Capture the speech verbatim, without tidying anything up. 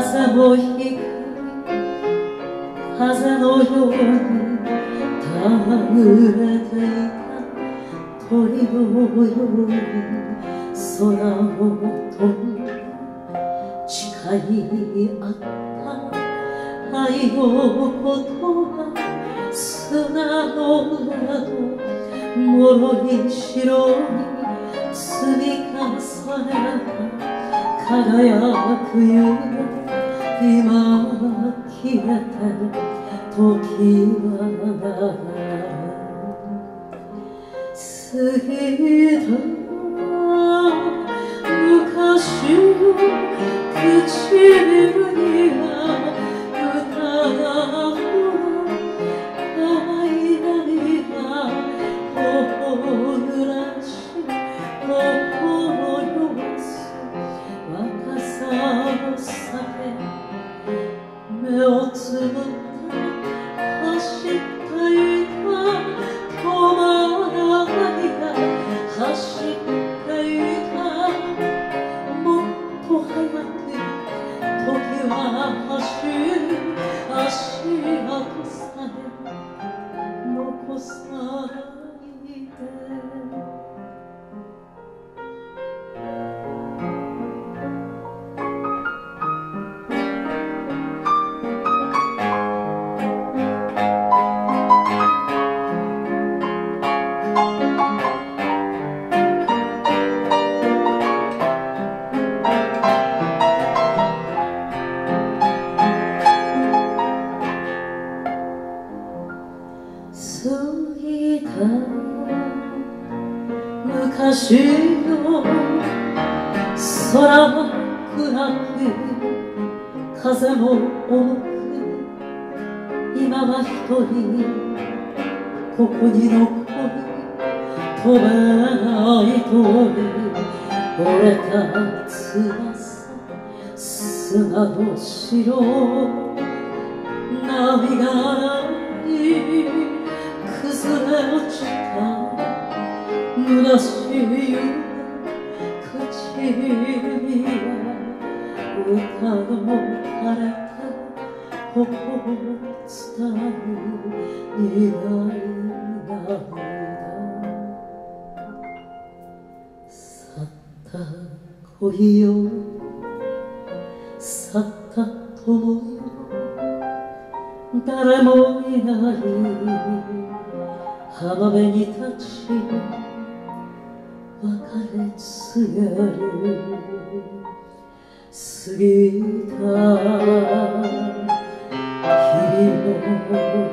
風も光る風のようにたぐれていた鳥のように空を飛んで誓い合った愛の言葉砂の裏の脆い白に積み重ねた輝く夢今消えて時は流れ過ぎた昔の唇には歌が淡い涙頬濡らし心よす若さの酒目をつぶった走っていた止まらないが走っていたもっと早く時は走る足跡さえ残さないで過ぎた昔の空は暗く風も重く今は一人ここに残る飛べない鳥折れた翼砂の白涙に崩れ落ちた虚しい夢口には歌の枯れた頬を伝う苦い涙去った恋よ去った友よ誰もいない浜辺に立ち別れ告げる過ぎた日々の